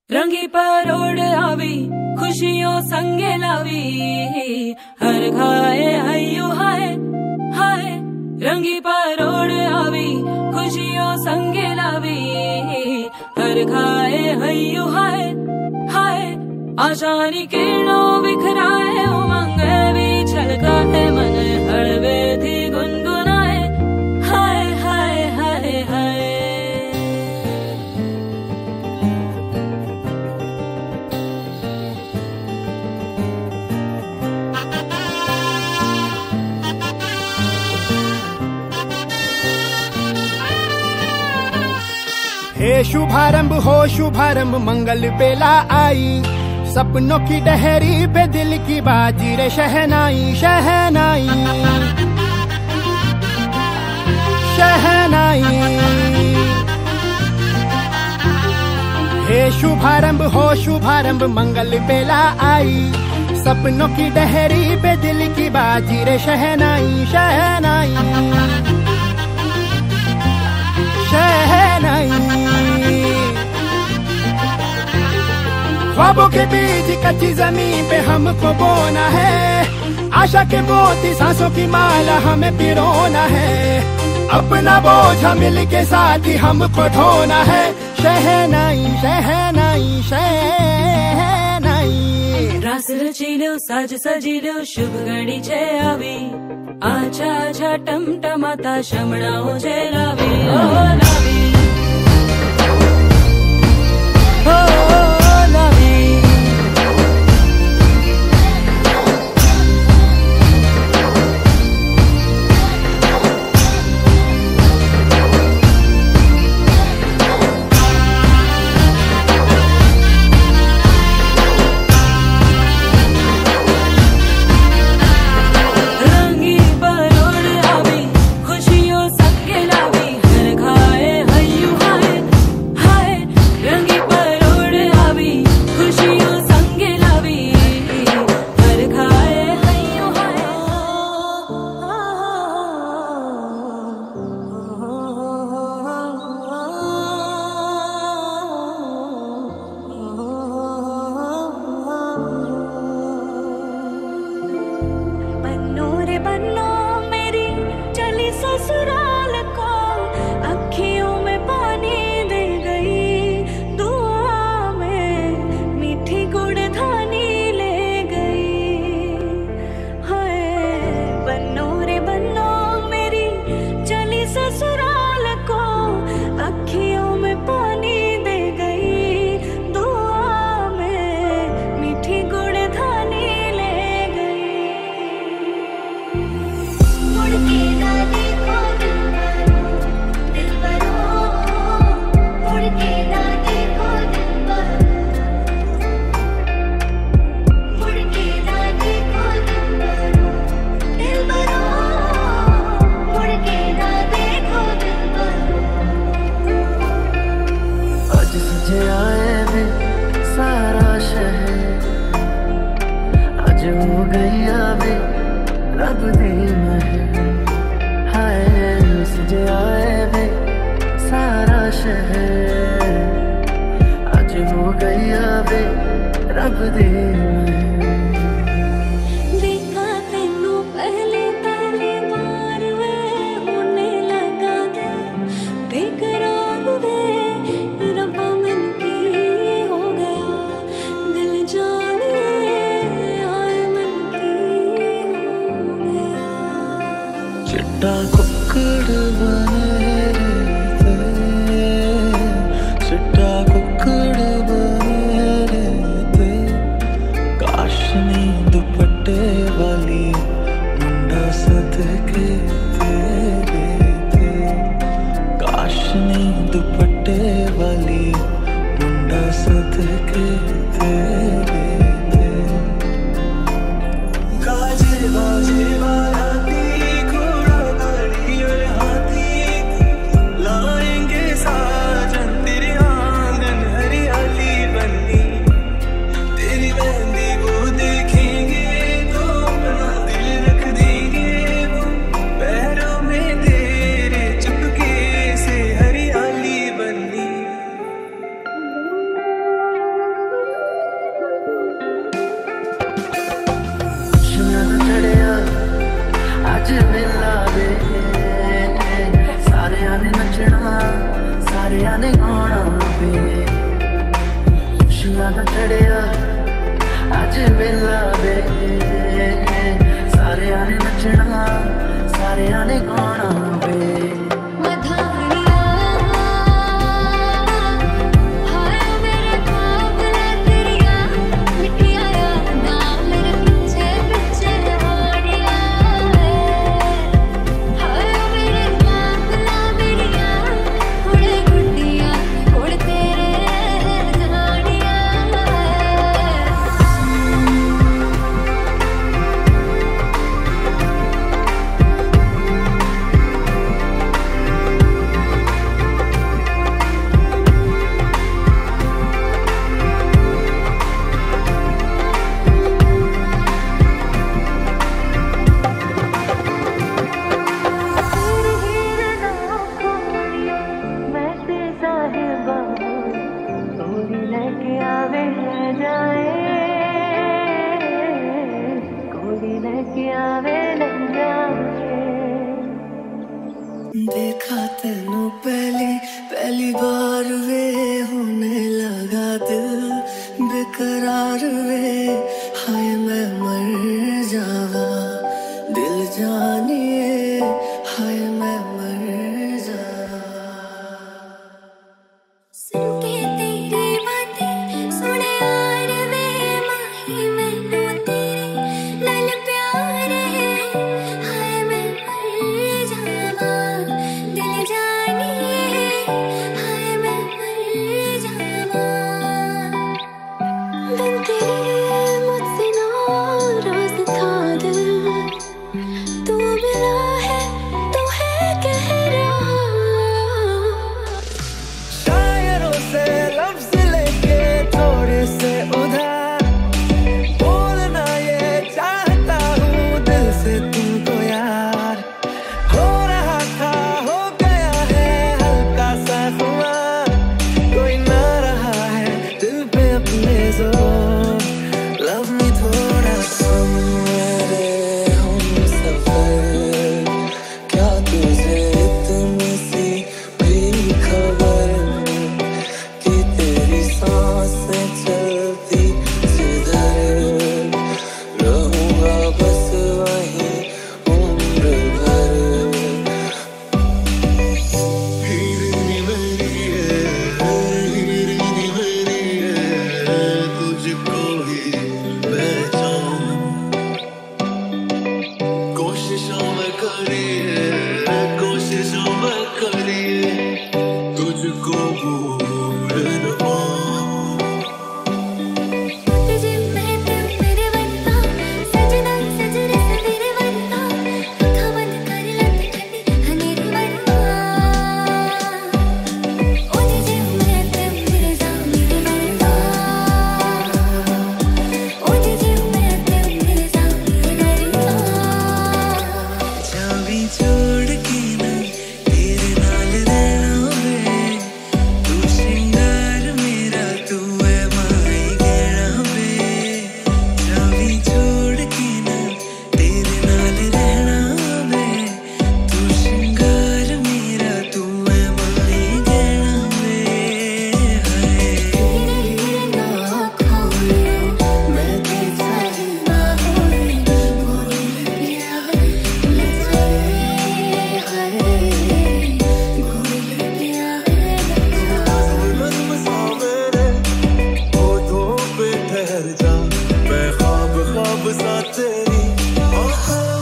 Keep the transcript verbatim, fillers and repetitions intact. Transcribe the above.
रंगी परोड़ आवी खुशियों संगे लावी, हर खाए हयू हाय हाय। रंगी परोड़ आवी खुशियों संगे लावी, हर खाए हयू हाय हाय। आशानी किरणों बिखराए उमंग भी छलकाए, मन हड़वे थी गुनगुनाए हाय हाय हाय हाय। हे शुभारंभ हो शुभारंभ मंगल बेला आई, सपनों की डहरी पे दिल की बाजी रे शहनाई शहनाई शहनाई। हे शुभारंभ हो शुभारंभ मंगल बेला आई, सपनों की डहरी पे दिल की बाजी रे शहनाई शहनाई शहनाई। ख्वाबों के बीच कच्ची जमीन पे हमको बोना है, आशा के मोती सांसों की माला हमें पिरोना है। अपना बोझ मिल के साथ ही हमको ढोना है, शहनाई शहनाई शहनाई। रास रचीलो साज सजीलो शुभ घड़ी छे आवी, आछा आछा टमटमाता शमणाओ छे लावी ओ लावी ओ लावी। बाजे बाजे बाराती घोड़ा गाड़ी और हाथी देखा तेनू पहली पहली बार वे होने लगा दिल बेकरार वे हाय मैं मर जावा दिल जानिए हाय मैं मर जावा सुन के तेरी बातें सुने यार वे माही मैनू तेरे नाल प्यार है हाय मैं मर जावा दिल जानिए हाय मैं मर जावा बिन तेरे मुझसे नाराज था दिल तू मिला है तो है कह रहा शायरों से लफ्ज लेके थोड़े से उधार बोलना ये चाहता हूँ दिल से तुमको यार हो रहा था हो गया है हल्का सा खुमार कोई ना रहा है दिल पे अपने जोर लव मी थोड़ा सुन मेरे हम सफर क्या तुझे इतनी सी भी खबर कि तेरी सांसें चलती जिधर रहूंगा बस वहीं उम्र भर हीरनी मेरी है हीरनी मेरी है तुझको ही पहचान कोशिशों में करी है कोशिशों में करी है तुझको भूल न पाऊं तुझे मैं तुम मेरे बनता सजना सजरे सवेरे बनता आँखां बंद कर लत ठंडी अंधेरी बनता ओ तुझे मैं तुम मेरे सामने बनता ओ तुझे मैं तुम मेरे सामने बनता चाबी छोड़ के ना तेरे नाल रहना वे तू श्रृंगार मेरा तू है माही गहना वे चाबी छोड़ के ना तेरे नाल रहना वे तू श्रृंगार मेरा तू है माही गहना वे हाय तेरे ना खोलो मैं तेरा ना होई भूल गया ले जाए हाय भूल गया मन मसावेरे होठों पे ठहर जा मैं ख्वाब ख्वाब सा तेरी आँखों